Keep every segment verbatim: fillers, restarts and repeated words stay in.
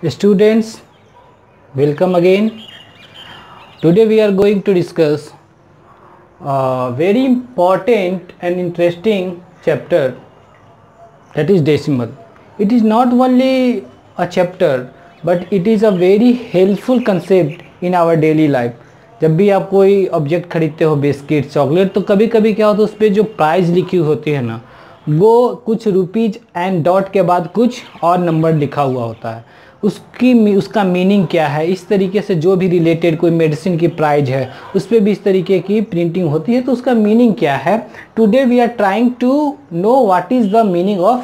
Students, welcome again. Today we are going to discuss a very important and interesting chapter, that is decimal. It is not only a chapter but it is a very helpful concept in our daily life. जब भी आप कोई object खरीदते हो, biscuit, chocolate, तो कभी कभी क्या होता है उस पर जो प्राइस लिखी होती है ना, वो कुछ रुपीज एंड डॉट के बाद कुछ और नंबर लिखा हुआ होता है। उसकी उसका मीनिंग क्या है, इस तरीके से जो भी रिलेटेड कोई मेडिसिन की प्राइस है उस पर भी इस तरीके की प्रिंटिंग होती है, तो उसका मीनिंग क्या है। Today we are trying to know what is the meaning of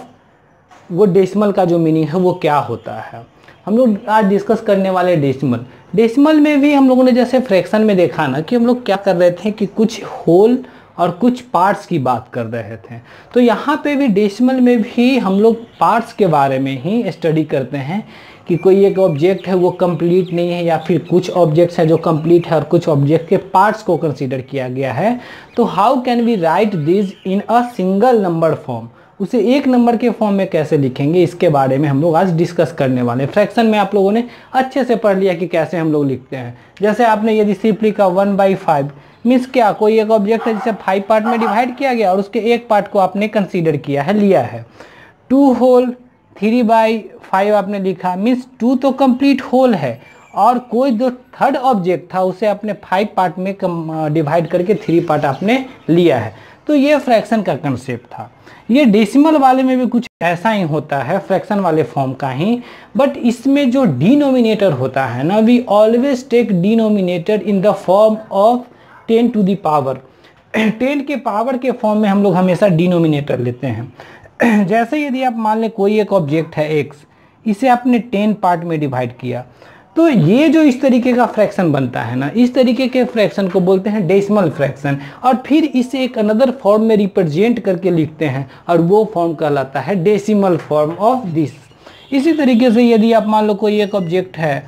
वो डेसिमल का जो मीनिंग है वो क्या होता है। हम लोग आज डिस्कस करने वाले डेसिमल। डेसिमल में भी हम लोगों ने जैसे फ्रैक्शन में देखा ना कि हम लोग क्या कर रहे थे कि कुछ होल और कुछ पार्ट्स की बात कर रहे थे, तो यहाँ पे भी डेसिमल में भी हम लोग पार्ट्स के बारे में ही स्टडी करते हैं कि कोई एक ऑब्जेक्ट है वो कंप्लीट नहीं है, या फिर कुछ ऑब्जेक्ट्स हैं जो कंप्लीट है और कुछ ऑब्जेक्ट के पार्ट्स को कंसीडर किया गया है। तो how can we write this in a single number form, उसे एक नंबर के फॉर्म में कैसे लिखेंगे, इसके बारे में हम लोग आज डिस्कस करने वाले हैं। फ्रैक्शन में आप लोगों ने अच्छे से पढ़ लिया कि कैसे हम लोग लिखते हैं। जैसे आपने यदि सिर्फ लिखा वन बाई फाइव मीन्स क्या, कोई एक ऑब्जेक्ट है जिसे फाइव पार्ट में डिवाइड किया गया और उसके एक पार्ट को आपने कंसीडर किया है, लिया है। Two whole three by five आपने लिखा मीन्स टू तो कंप्लीट होल है, और कोई जो थर्ड ऑब्जेक्ट था उसे आपने फाइव पार्ट में डिवाइड करके थ्री पार्ट आपने लिया है। तो ये फ्रैक्शन का कंसेप्ट था। ये डेसिमल वाले में भी कुछ ऐसा ही होता है, फ्रैक्शन वाले फॉर्म का ही, बट इसमें जो डिनोमिनेटर होता है ना, we always take denominator in the form of ten to the power. Ten के पावर के फॉर्म में हम लोग हमेशा डिनोमिनेटर लेते हैं। जैसे यदि आप मान लें कोई एक ऑब्जेक्ट है एक्स, इसे आपने टेन पार्ट में डिवाइड किया, तो ये जो इस तरीके का फ्रैक्शन बनता है ना, इस तरीके के फ्रैक्शन को बोलते हैं डेसिमल फ्रैक्शन, और फिर इसे एक अनदर फॉर्म में रिप्रेजेंट करके लिखते हैं और वो फॉर्म कहलाता है डेसिमल फॉर्म ऑफ दिस। इसी तरीके से यदि आप मान लो कोई एक ऑब्जेक्ट है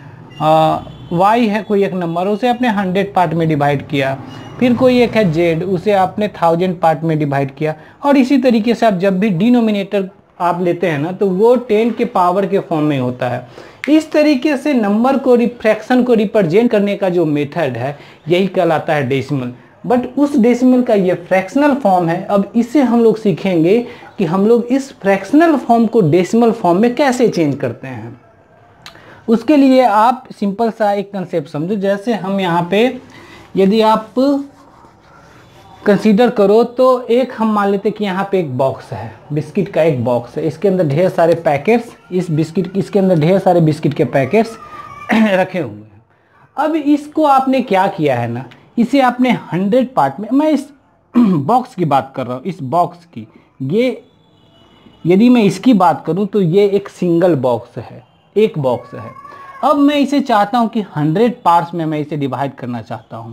वाई है, कोई एक नंबर, उसे आपने हंड्रेड पार्ट में डिवाइड किया, फिर कोई एक है जेड, उसे आपने थाउजेंड पार्ट में डिवाइड किया, और इसी तरीके से आप जब भी डिनोमिनेटर आप लेते हैं ना, तो वो टेन के पावर के फॉर्म में होता है। इस तरीके से नंबर को फ्रैक्शन को रिप्रेजेंट करने का जो मेथड है यही कहलाता है डेसिमल। बट उस डेसिमल का ये फ्रैक्शनल फॉर्म है। अब इसे हम लोग सीखेंगे कि हम लोग इस फ्रैक्शनल फॉर्म को डेसिमल फॉर्म में कैसे चेंज करते हैं। उसके लिए आप सिंपल सा एक कंसेप्ट समझो। जैसे हम यहाँ पे यदि आप कंसीडर करो तो एक हम मान लेते कि यहाँ पे एक बॉक्स है, बिस्किट का एक बॉक्स है, इसके अंदर ढेर सारे पैकेट्स, इस बिस्किट इसके अंदर ढेर सारे बिस्किट के पैकेट्स रखे हुए हैं। अब इसको आपने क्या किया है ना, इसे आपने हंड्रेड पार्ट में, मैं इस बॉक्स की बात कर रहा हूँ, इस बॉक्स की, ये यदि मैं इसकी बात करूँ तो ये एक सिंगल बॉक्स है, एक बॉक्स है। अब मैं इसे चाहता हूँ कि हंड्रेड पार्ट्स में मैं इसे डिवाइड करना चाहता हूँ,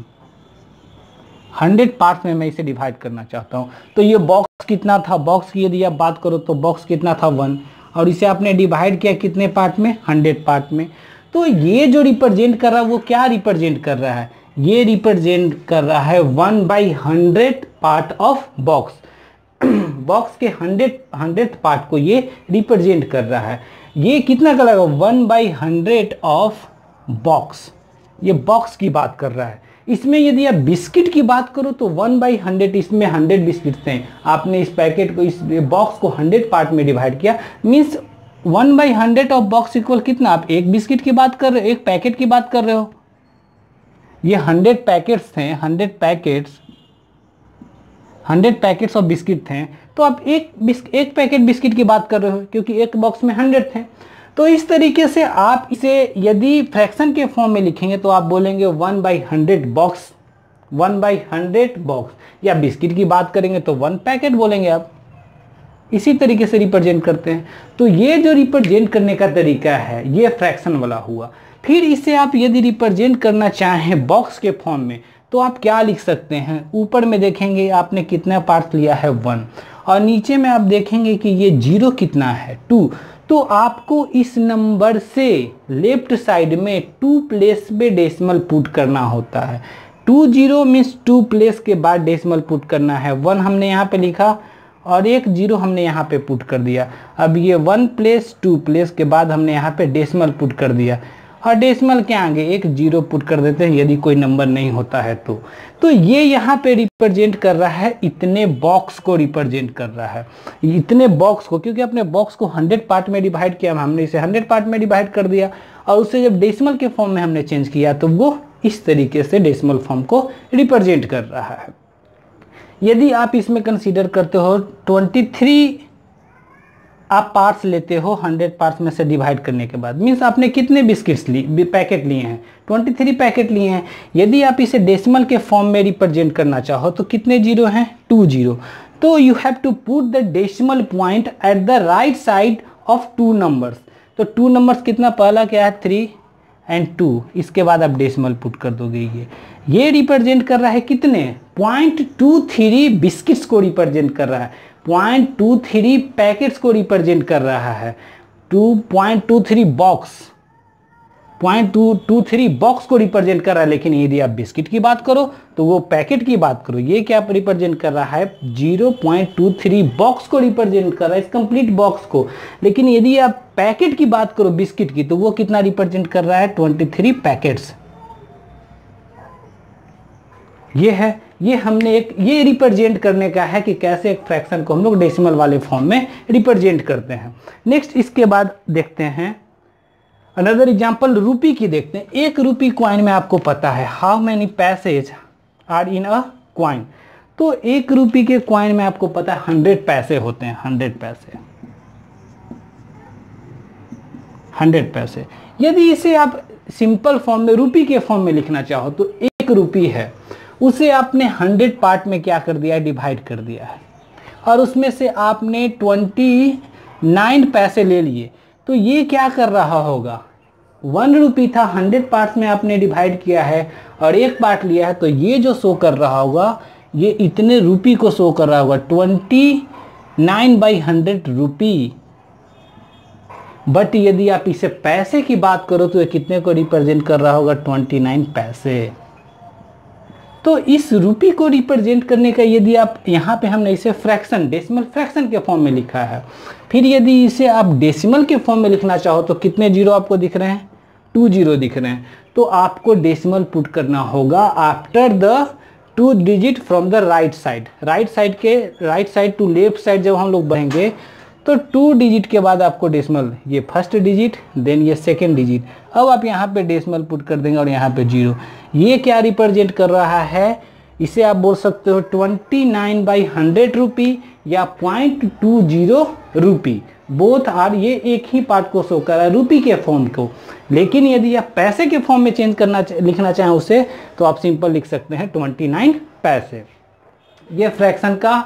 हंड्रेड पार्ट्स में मैं इसे डिवाइड करना चाहता हूँ। तो ये बॉक्स कितना था, बॉक्स की यदि आप बात करो तो बॉक्स कितना था वन, और इसे आपने डिवाइड किया कितने पार्ट में, हंड्रेड पार्ट में। तो ये जो रिप्रेजेंट कर रहा है वो क्या रिप्रेजेंट कर रहा है, ये रिप्रेजेंट कर रहा है one by hundred part of box. Box के हंड्रेड हंड्रेड पार्ट को ये रिप्रेजेंट कर रहा है। ये कितना का लगा, one by hundred of box, ये बॉक्स की बात कर रहा है। इसमें यदि आप बिस्किट की बात करो तो वन बाई हंड्रेड, इसमें हंड्रेड बिस्किट थे, आपने इस पैकेट को, इस बॉक्स को हंड्रेड पार्ट में डिवाइड किया, means one by hundred of box equal कितना, आप एक बिस्किट की बात कर रहे हो, एक पैकेट की बात कर रहे हो। ये हंड्रेड पैकेट्स थे, hundred packets hundred packets of biscuit थे, तो आप एक बिस्क एक पैकेट बिस्किट की बात कर रहे हो क्योंकि एक बॉक्स में हंड्रेड थे। तो इस तरीके से आप इसे यदि फ्रैक्शन के फॉर्म में लिखेंगे तो आप बोलेंगे one by hundred box, one by hundred box, या बिस्किट की बात करेंगे तो वन पैकेट बोलेंगे आप। इसी तरीके से रिप्रेजेंट करते हैं। तो ये जो रिप्रेजेंट करने का तरीका है ये फ्रैक्शन वाला हुआ। फिर इसे आप यदि रिप्रेजेंट करना चाहें बॉक्स के फॉर्म में तो आप क्या लिख सकते हैं, ऊपर में देखेंगे आपने कितना पार्ट लिया है वन, और नीचे में आप देखेंगे कि ये जीरो कितना है, टू। तो आपको इस नंबर से लेफ्ट साइड में टू प्लेस पे डेसिमल पुट करना होता है। Two zero means two place के बाद डेसिमल पुट करना है। वन हमने यहाँ पे लिखा और एक जीरो हमने यहाँ पे पुट कर दिया। अब ये वन प्लेस टू प्लेस के बाद हमने यहाँ पे डेसिमल पुट कर दिया और डेसिमल के आगे एक जीरो पुट कर देते हैं यदि कोई नंबर नहीं होता है तो तो ये यहाँ पे रिप्रेजेंट कर रहा है, इतने बॉक्स को रिप्रेजेंट कर रहा है, इतने बॉक्स को, क्योंकि अपने बॉक्स को हंड्रेड पार्ट में डिवाइड किया, हमने इसे हंड्रेड पार्ट में डिवाइड कर दिया और उससे जब डेसिमल के फॉर्म में हमने चेंज किया तो वो इस तरीके से डेसिमल फॉर्म को रिप्रेजेंट कर रहा है। यदि आप इसमें कंसीडर करते हो तेईस आप पार्ट्स लेते हो हंड्रेड पार्ट्स में से डिवाइड करने के बाद, मीन्स आपने कितने बिस्किट्स ली पैकेट लिए हैं, तेईस पैकेट लिए हैं। यदि आप इसे डेसिमल के फॉर्म में रिप्रेजेंट करना चाहो तो कितने जीरो हैं, टू जीरो। तो you have to put the decimal point at the right side of two numbers. तो टू नंबर्स कितना, पहला क्या है थ्री एंड टू, इसके बाद आप डेसिमल पुट कर दोगे। ये ये रिप्रेजेंट कर रहा है कितने, पॉइंट टू थ्री बिस्किट्स को रिप्रेजेंट कर रहा है, पॉइंट टू थ्री पैकेट्स को रिप्रेजेंट कर रहा है, two point two three box point two two three box को रिप्रेजेंट कर रहा है। लेकिन यदि आप बिस्किट की बात करो तो वो पैकेट की बात करो, ये क्या रिप्रेजेंट कर रहा है, zero point two three box को रिप्रेजेंट कर रहा है, इस कंप्लीट बॉक्स को। लेकिन यदि आप पैकेट की बात करो बिस्किट की तो वो कितना रिप्रेजेंट कर रहा है, ट्वेंटी थ्री पैकेट्स। ये है, ये हमने एक ये रिप्रेजेंट करने का है कि कैसे एक फ्रैक्शन को हम लोग डेसिमल वाले फॉर्म में रिप्रेजेंट करते हैं। नेक्स्ट इसके बाद देखते हैं अनदर एग्जांपल, रुपी की देखते हैं। एक रुपी कॉइन में आपको पता है how many paise are in a coin. तो एक रुपी के कॉइन में आपको पता है हंड्रेड पैसे होते हैं, हंड्रेड पैसे हंड्रेड पैसे। यदि इसे आप सिंपल फॉर्म में रुपी के फॉर्म में लिखना चाहो तो एक रुपी है, उसे आपने हंड्रेड पार्ट में क्या कर दिया है, डिवाइड कर दिया है और उसमें से आपने ट्वेंटी नाइन पैसे ले लिए। तो ये क्या कर रहा होगा, वन रुपी था, हंड्रेड पार्ट्स में आपने डिवाइड किया है और एक पार्ट लिया है, तो ये जो शो कर रहा होगा ये इतने रुपी को शो कर रहा होगा, twenty nine by hundred rupee. But यदि आप इसे पैसे की बात करो तो ये कितने को रिप्रेजेंट कर रहा होगा, ट्वेंटी नाइन पैसे। तो इस रुपी को रिप्रेजेंट करने का यदि आप यहाँ पे हमने इसे फ्रैक्शन डेसिमल फ्रैक्शन के फॉर्म में लिखा है, फिर यदि इसे आप डेसिमल के फॉर्म में लिखना चाहो तो कितने जीरो आपको दिख रहे हैं, टू जीरो दिख रहे हैं। तो आपको डेसिमल पुट करना होगा after the two digit from the right side, right side के right side to left side जब हम लोग बढ़ेंगे तो टू डिजिट के बाद आपको डेसिमल, ये फर्स्ट डिजिट देन ये सेकेंड डिजिट, अब आप यहाँ पे डेसिमल पुट कर देंगे और यहाँ पे जीरो। ये क्या रिप्रेजेंट कर रहा है, इसे आप बोल सकते हो twenty nine by hundred rupee या point two zero rupee, both are, ये एक ही पार्ट को शो कर रहा है रुपी के फॉर्म को। लेकिन यदि आप पैसे के फॉर्म में चेंज करना लिखना चाहें उसे तो आप सिंपल लिख सकते हैं ट्वेंटी नाइन पैसे। ये फ्रैक्शन का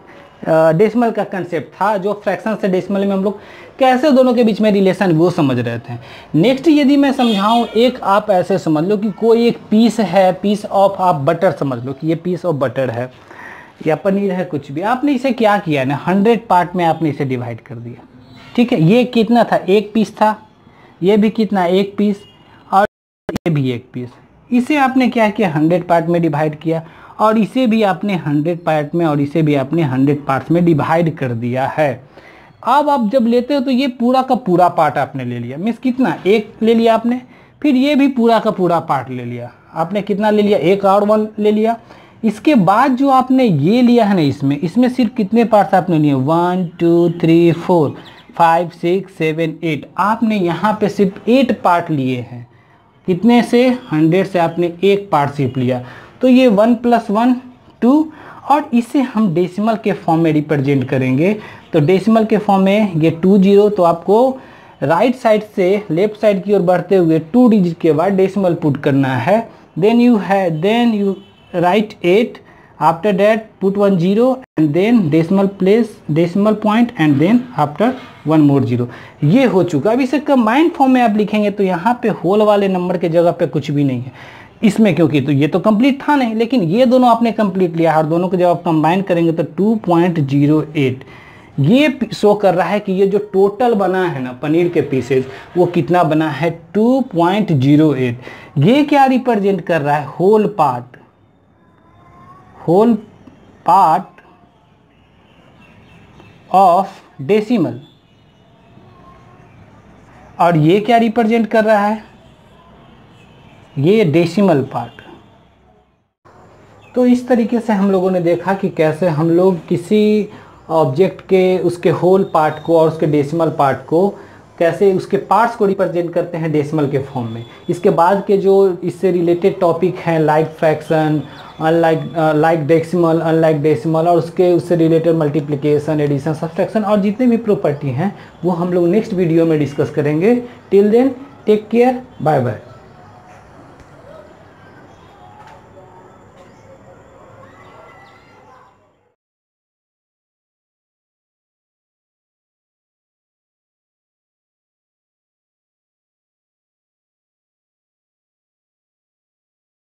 डेसिमल का कंसेप्ट था, जो फ्रैक्शन से डेसिमल में हम लोग कैसे दोनों के बीच में रिलेशन वो समझ रहे थे। नेक्स्ट यदि मैं समझाऊं, एक आप ऐसे समझ लो कि कोई एक पीस है, पीस ऑफ आप बटर समझ लो कि ये पीस ऑफ बटर है या पनीर है, कुछ भी, आपने इसे क्या किया ना, हंड्रेड पार्ट में आपने इसे डिवाइड कर दिया। ठीक है, ये कितना था, एक पीस था, ये भी कितना, एक पीस, और ये भी एक पीस। इसे आपने क्या किया, हंड्रेड पार्ट में डिवाइड किया और इसे भी आपने हंड्रेड पार्ट में और इसे भी आपने हंड्रेड पार्ट्स में डिवाइड कर दिया है। अब आप जब लेते हो तो ये पूरा का पूरा पार्ट आपने ले लिया, मीन्स कितना, एक ले लिया आपने, फिर ये भी पूरा का पूरा पार्ट ले लिया आपने, कितना ले लिया, एक और वन ले लिया। इसके बाद जो आपने ये लिया है ना, इसमें इसमें सिर्फ कितने पार्ट्स आपने लिए, one two three four five six seven eight, आपने यहाँ पे सिर्फ एट पार्ट लिए हैं। कितने से, हंड्रेड से आपने एक पार्ट सिर्फ लिया। तो ये वन प्लस वन टू, और इसे हम डेसिमल के फॉर्म में रिप्रेजेंट करेंगे। तो डेसिमल के फॉर्म में ये टू जीरो, तो आपको राइट साइड से लेफ्ट साइड की ओर बढ़ते हुए टू डिजिट के बाद डेसिमल पुट करना है। देन यू है then you write eight, after that put one zero and then decimal place decimal point and then after one more zero. ये हो चुका। अब इसे कंबाइंड फॉर्म में आप लिखेंगे तो यहाँ पे होल वाले नंबर के जगह पे कुछ भी नहीं है इसमें, क्योंकि तो ये तो कंप्लीट था नहीं, लेकिन ये दोनों आपने कंप्लीट लिया और दोनों को जब आप कंबाइन करेंगे तो टू पॉइंट जीरो एट ये शो कर रहा है कि ये जो टोटल बना है ना पनीर के पीसेज वो कितना बना है, टू पॉइंट जीरो एट। ये क्या रिप्रेजेंट कर रहा है, whole part, whole part of decimal. और ये क्या रिप्रेजेंट कर रहा है, ये डेसिमल पार्ट। तो इस तरीके से हम लोगों ने देखा कि कैसे हम लोग किसी ऑब्जेक्ट के उसके होल पार्ट को और उसके डेसिमल पार्ट को, कैसे उसके पार्ट्स को रिप्रेजेंट करते हैं डेसिमल के फॉर्म में। इसके बाद के जो इससे रिलेटेड टॉपिक हैं like fraction, unlike like decimal, unlike decimal, और उसके उससे रिलेटेड मल्टीप्लिकेशन, एडिशन, सब्सट्रैक्शन और जितने भी प्रॉपर्टी हैं वो हम लोग नेक्स्ट वीडियो में डिस्कस करेंगे। Till then take care, bye bye.